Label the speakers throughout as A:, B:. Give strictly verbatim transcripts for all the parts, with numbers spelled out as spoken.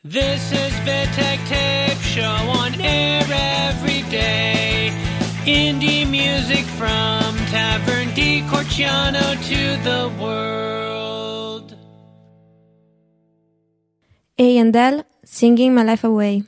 A: This is Vitek Tape Show on air every day. Indie music from Tavern di Corciano to the world.
B: A and L, Singing My Life Away.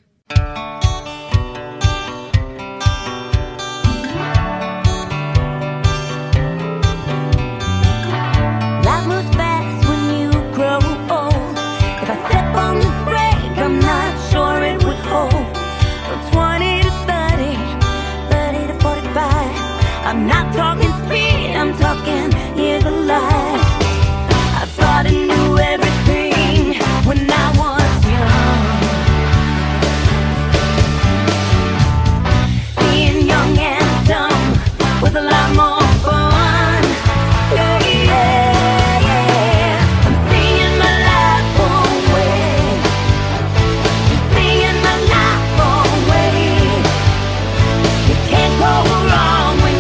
C: I'm not talking speed, I'm talking years of life. I thought I knew everything when I was young. Being young and dumb was a lot more fun. Yeah, yeah, yeah. I'm singing my life away. I'm singing my life away. You can't go wrong.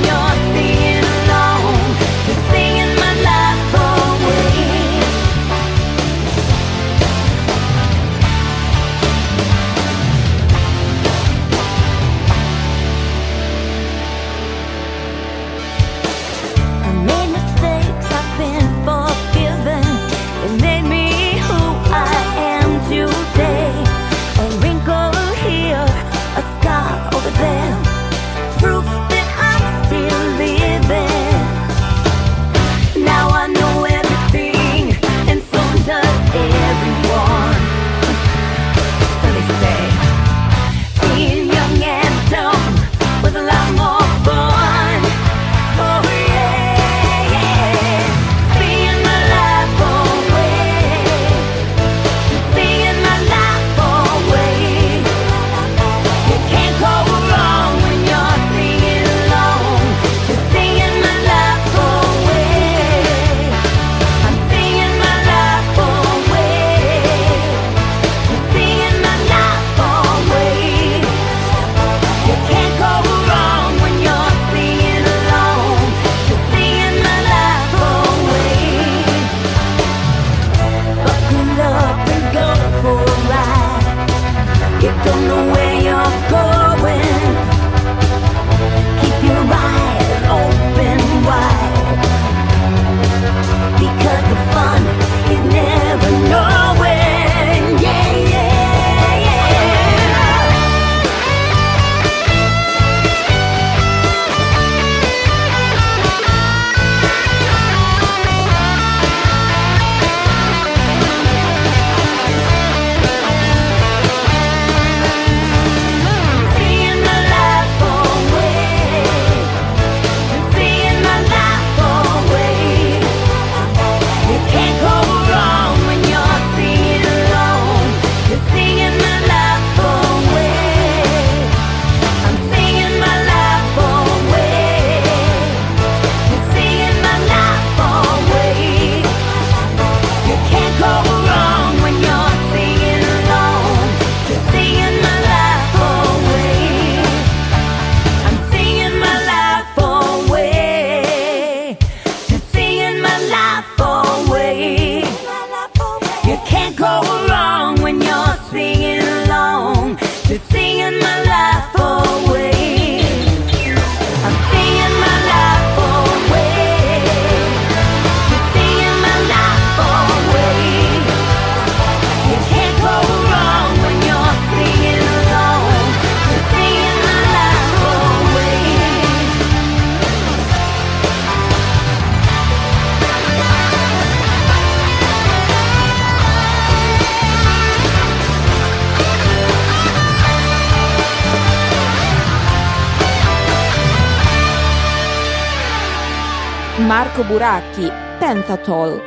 D: Marco Buracchi, Pentatol.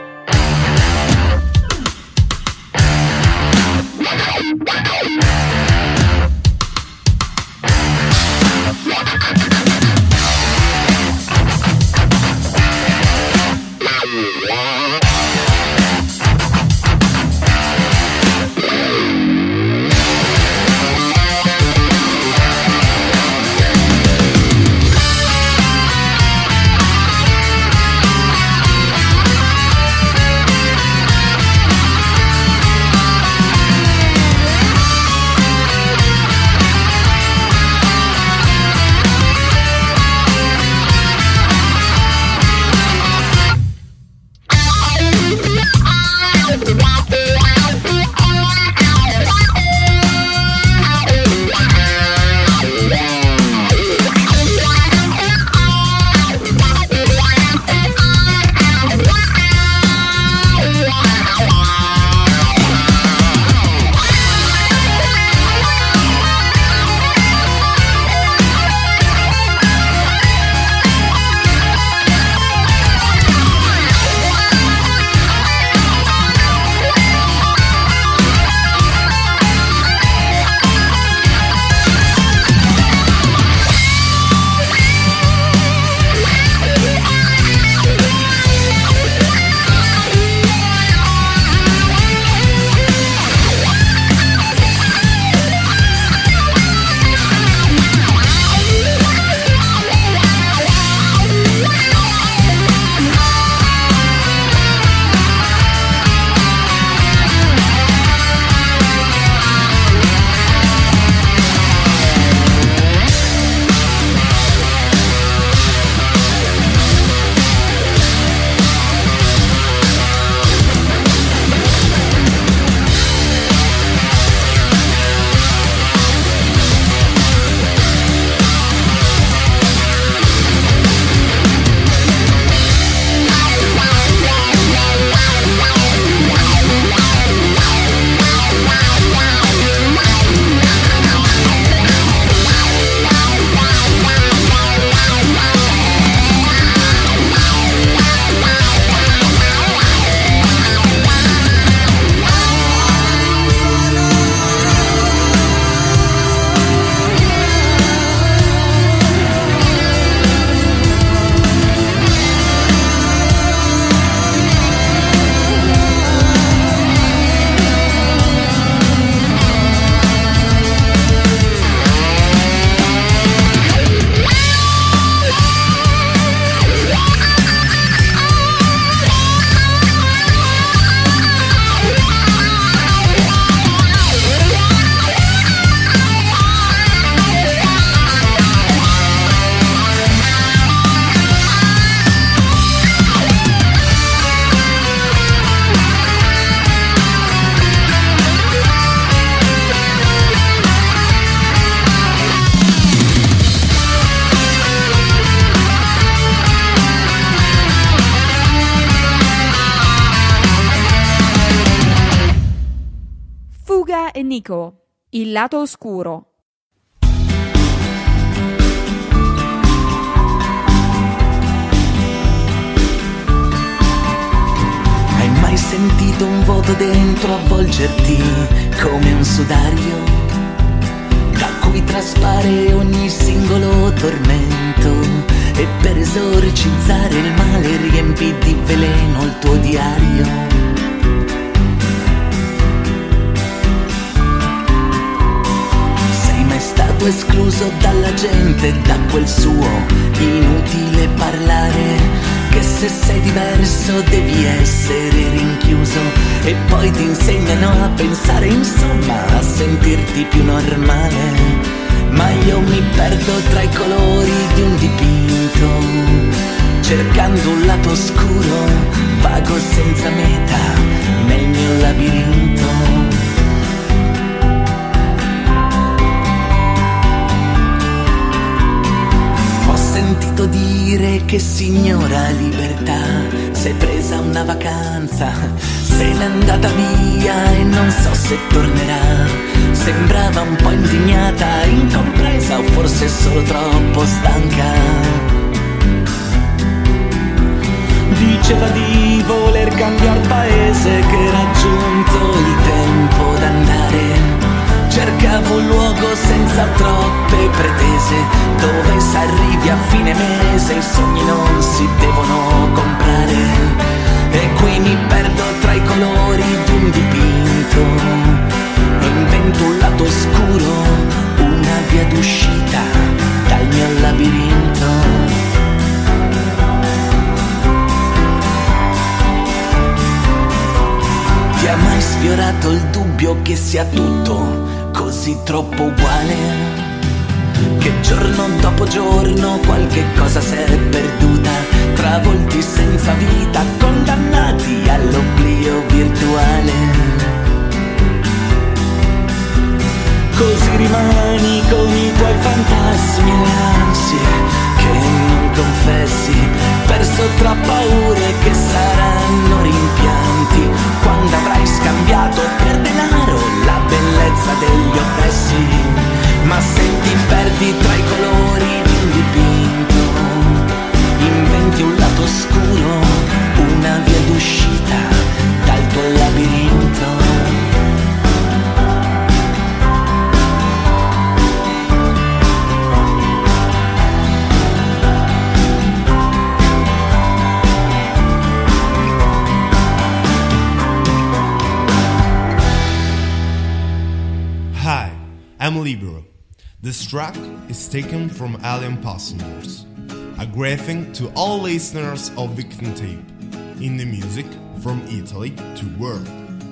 D: Nico, Il lato oscuro.
E: Hai mai sentito un vuoto dentro avvolgerti come un sudario, da cui traspare ogni singolo tormento, e per esorcizzare il male riempi di veleno il tuo diario? Sei mai stato escluso dalla gente, da quel suo inutile parlare, che se sei diverso devi essere rinchiuso, e poi ti insegnano a pensare, insomma, a sentirti più normale? Ma io mi perdo tra i colori di un dipinto, cercando un lato oscuro, vago senza meta nel mio labirinto. Ho sentito dire che signora libertà s'è presa una vacanza, se n'è andata via e non so se tornerà. Sembrava un po' indignata, incompresa o forse solo troppo stanca. Diceva di voler cambiare paese, che era giunto il tempo d'andare. Cercavo un luogo senza troppe pretese, dove s'arrivi a fine mese, i sogni non si devono comprare. E qui mi perdo tra i colori di un dipinto, invento un lato oscuro, una via d'uscita dal mio labirinto. Ti ha mai sfiorato il dubbio che sia tutto così troppo uguale, che giorno dopo giorno qualche cosa s'è perduta, travolti senza vita, condannati all'oblio virtuale? Così rimani con i tuoi fantasmi e le ansie che non confessi, perso tra paure che saranno rimpianti, quando avrai scambiato per denaro la bellezza degli oppressi. Ma se ti perdi tra i colori di un dipinto, inventi un lato oscuro, una via d'uscita dal tuo labirinto.
F: I'm Libero. This track is taken from Alien Passengers. A greeting to all listeners of Victim Tape, in the music from Italy to world.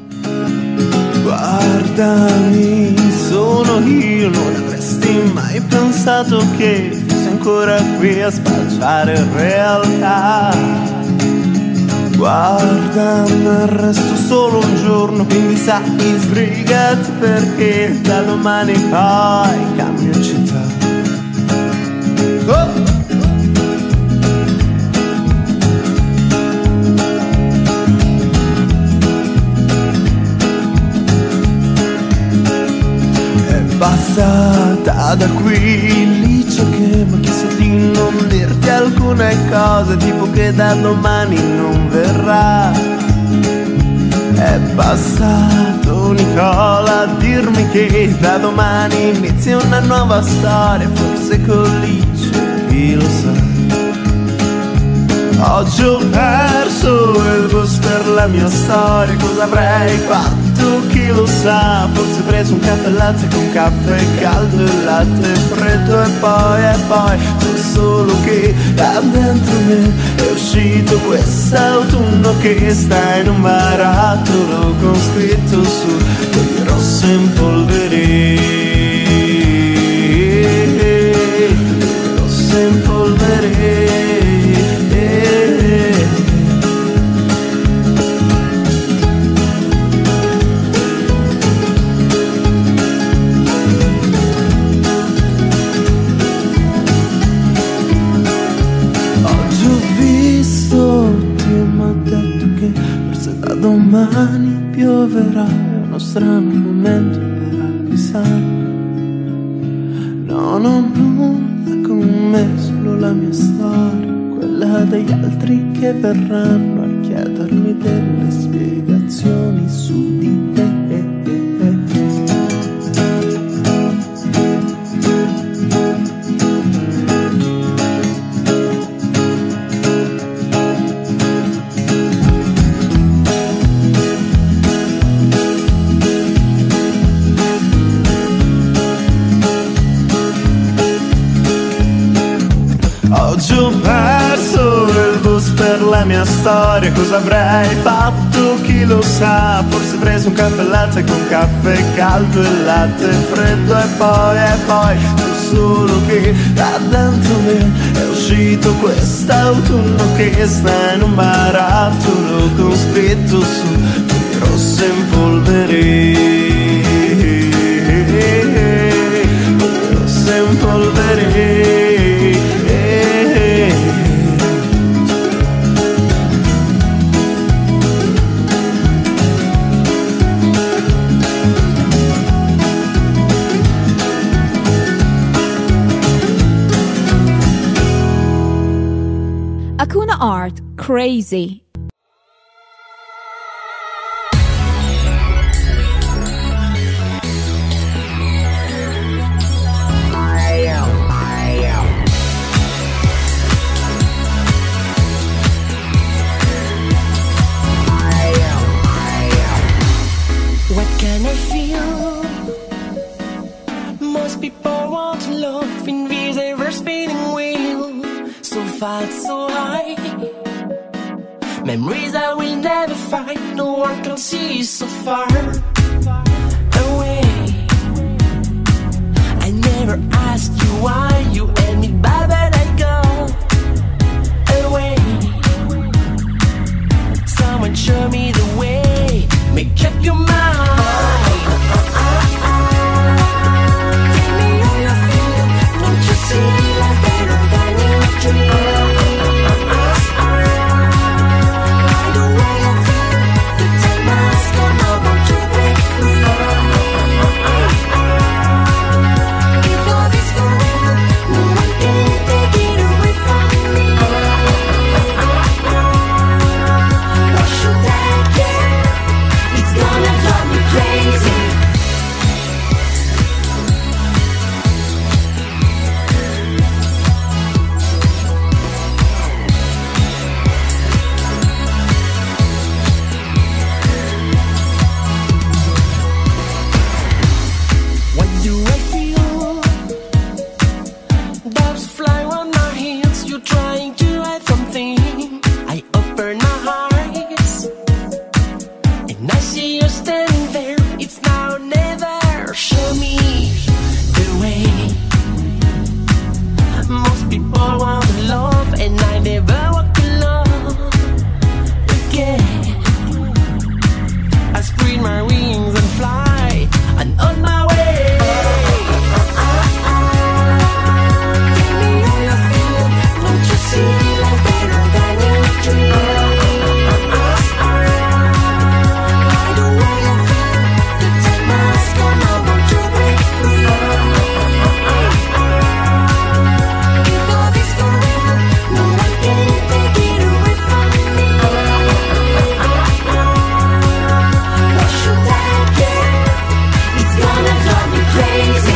G: Guardami, sono io, non avresti mai pensato che fossi ancora qui a spacciare realtà. Guarda, ne resto solo un giorno, quindi sai, sbrigati, perché da domani poi cambio città. Oh! È passata da qui Licia che mi ha chiesto di non dirti alcune cose, tipo che da domani non verrà. È passato Nicola a dirmi che da domani inizia una nuova storia, forse con Licia, chi lo sa. Oggi ho perso il bus per la mia storia, cosa avrei fatto chi lo sa. Forse ho preso un caffè latte con caffè caldo e latte freddo, e poi, e poi so solo che da dentro me è uscito quest'autunno che sta in un barattolo con scritto su quel rosso in polvere, rosso in polvere. Domani pioverà, è uno strano momento pensare. No, no, nulla con me, solo la mia storia, quella degli altri che verranno a chiedermi delle spiegazioni su di te. Oggi ho perso il bus per la mia storia, cosa avrei fatto chi lo sa, forse preso un caffè latte con caffè caldo e latte freddo e poi, e poi so solo che da dentro me è uscito quest'autunno che sta in un barattolo con scritto su di rosse in polvere, rosse in polvere.
D: Hakuna Art, Crazy.
H: What can I feel? Most people want to love in this ever-spinning wheel. So fast, so high. Memories I will never find. No one can see so far away. I never asked you why you end it bad, but I go away. Someone show me the way. Make up your mind. Tell me how you feel. Don't you see life better than you dream? By the way I feel, the time has come. I want to break free. If love is for real, no one can take it away from me. Why should I care? It's gonna drive me crazy. What do I feel? Doves fly on my heels. You're trying to hide something. I open my eyes and I see you standing there. It's now or never. Show me the way. Most people want love and I never walk alone again. I spread my wings and fly, and on my way. Tell me how you feel. Don't you see life better than you dream? By the way I feel, the time has come. I want to break free. If love is for real, no one can take it away from me. Why should I care? It's gonna drive me crazy.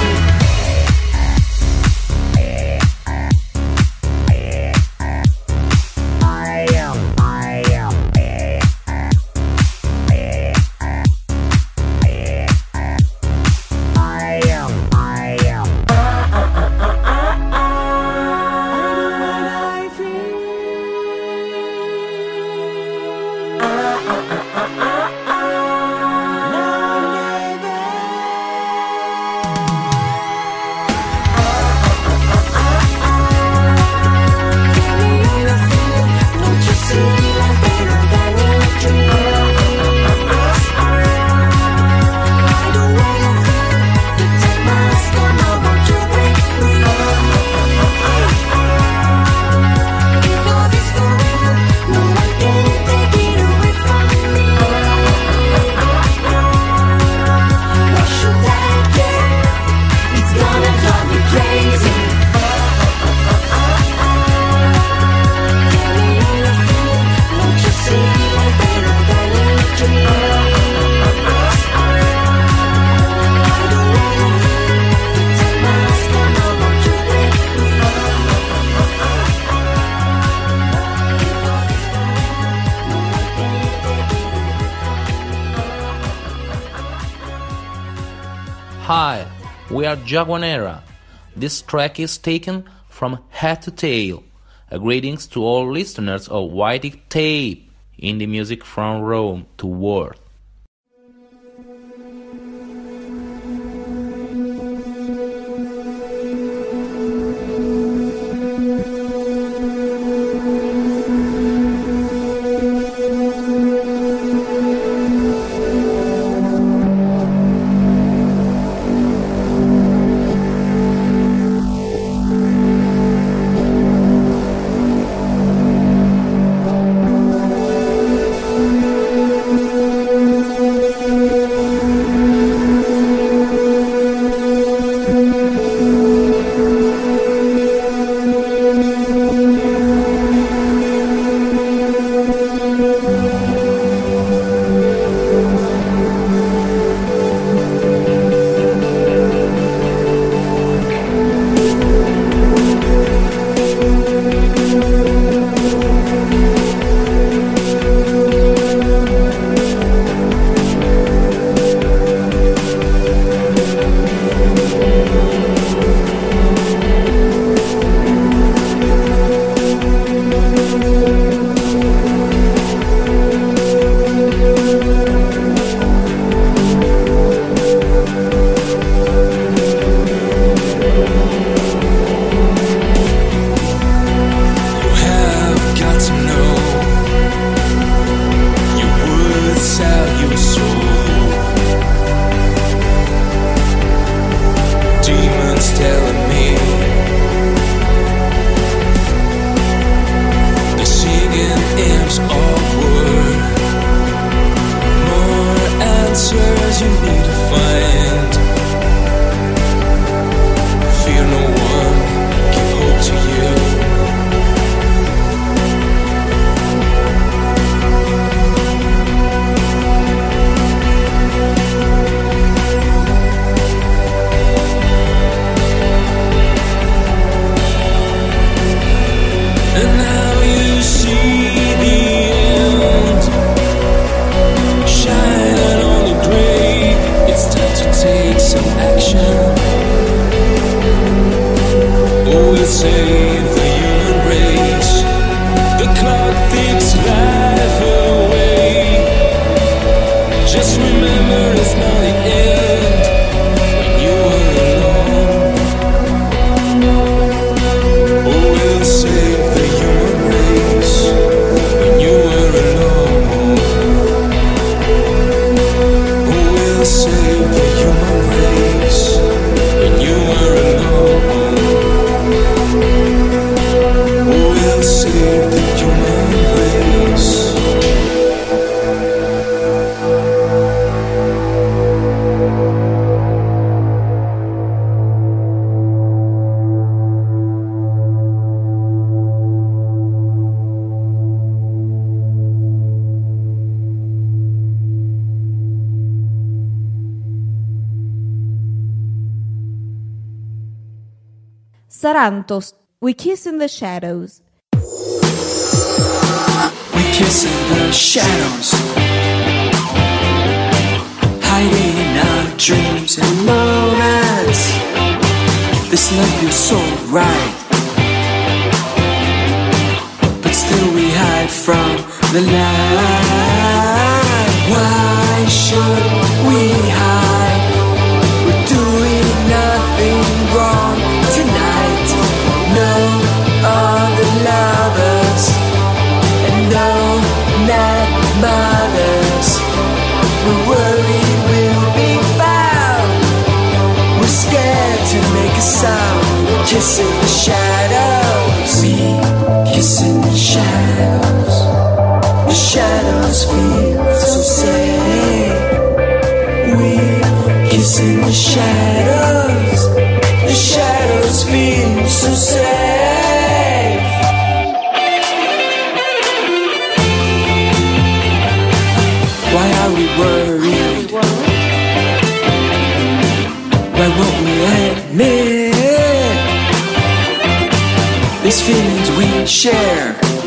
I: Hi, we are Jaguanera. This track is taken from Head to Tail. A greetings to all listeners of White Tape, indie music from Rome to world.
D: Sarantos, We Kiss in the Shadows.
E: We kiss in the shadows, hiding in our dreams and moments. This love feels so right, but still we hide from the light. Why should we hide? We're doing nothing wrong tonight. No other lovers and no mad mothers. We're worried we'll be found. We're scared to make a sound. We're kissing the shadows. We kiss in the shadows. The shadows feel so safe. We kiss in the shadows. The shadows feel so safe. Why are we worried? Why won't we admit these feelings we share?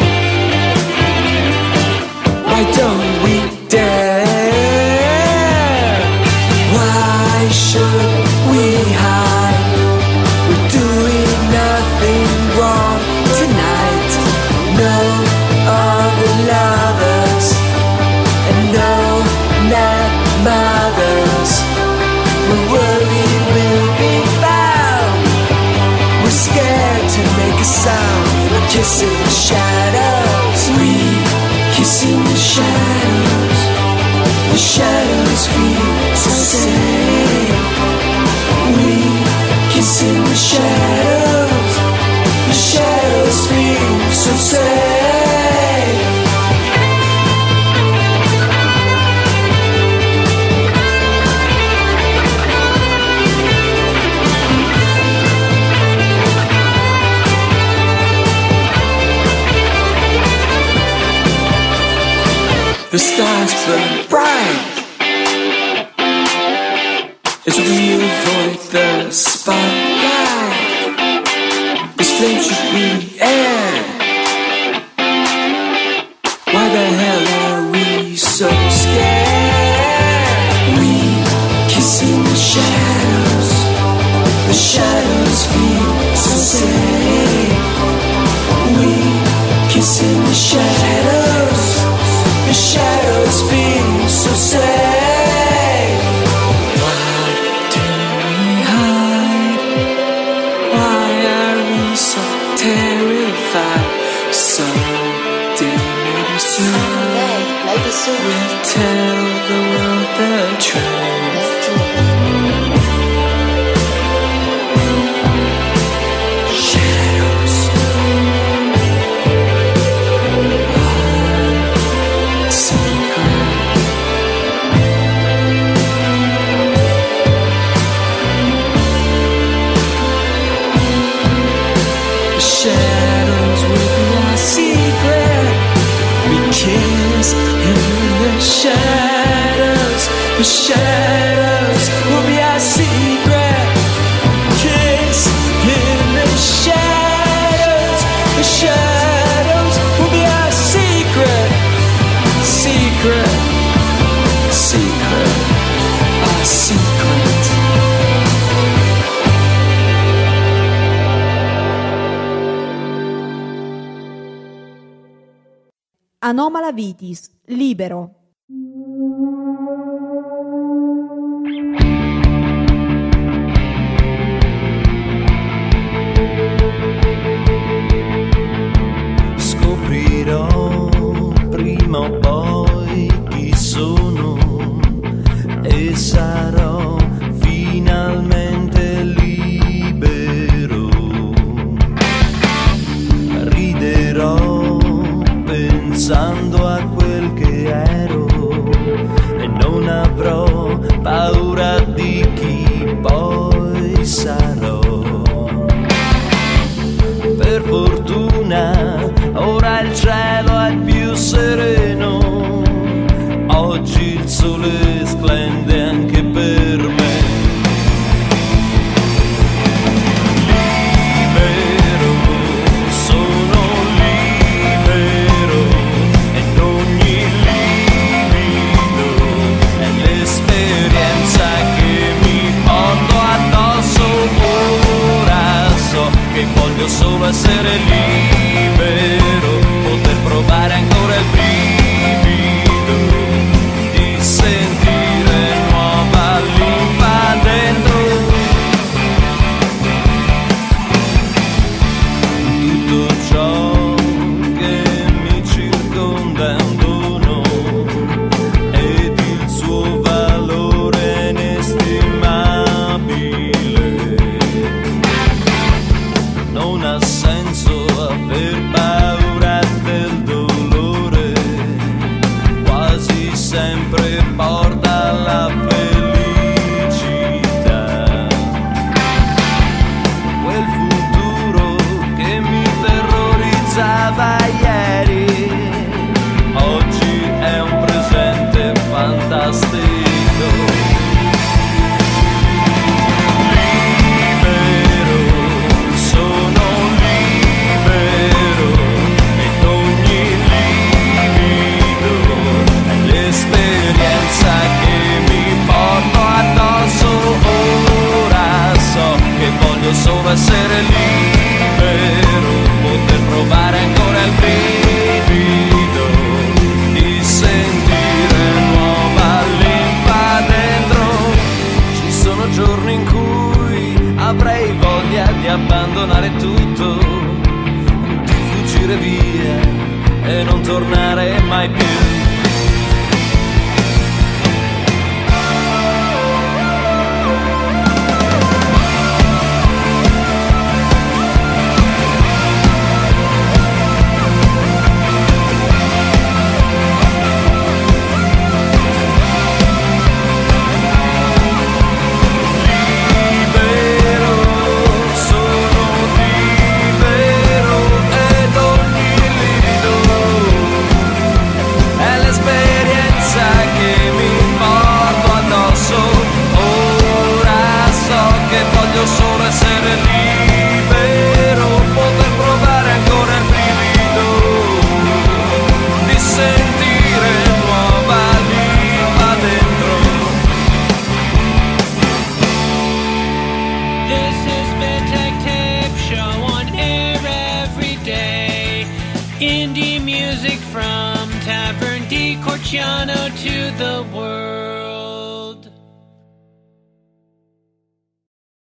E: Why don't we dare? Why should hide. We're doing nothing wrong tonight. No other lovers and no not mothers. We're worried we'll be found. We're scared to make a sound. We're kissing the shadows. We kissing the shadows. The shadows feel so safe. We kissing the shadows. The shadows feel so safe. The stars burn bright as we avoid the spotlight. This flame should be air. Why the hell are we so scared? We kissing the shadows. The shadows feel so safe. We kissing the shadows. The shadows feel so safe. Why do we hide? Why are we so terrified? Someday, maybe soon,
J: maybe soon,
E: we'll tell the world the truth. Shadows. Shadows will be our secret. We kiss in the shadows. The shadows will be our secret. Kiss in the shadows. The shadows will be our secret. Secret, secret, our secret.
D: Anomala Vitis, Libero.
G: Scoprirò prima o poi chi sono e sarò finalmente libero. Riderò pensando a quel che ero e non avrò paura di chi poi sarò. Per fortuna ora il cielo è più sereno, oggi il sole splende anche per me. Voglio solo essere libero, poter provare ancora il brivido di sentire nuova linfa dentro. Tutto ciò che mi circonda è un dono ed il suo valore inestimabile. Non ha senso
J: solo essere libero, poter provare ancora il brivido di sentire nuova linfa dentro. Ci sono giorni in cui avrei voglia di abbandonare tutto, di fuggire via e non tornare mai più. Solo essere libero, poter provare ancora il brivido di sentire nuova linfa dentro.
A: This is Ventec Tape Show on air every day. Indie music from Tavern di Corciano to the world.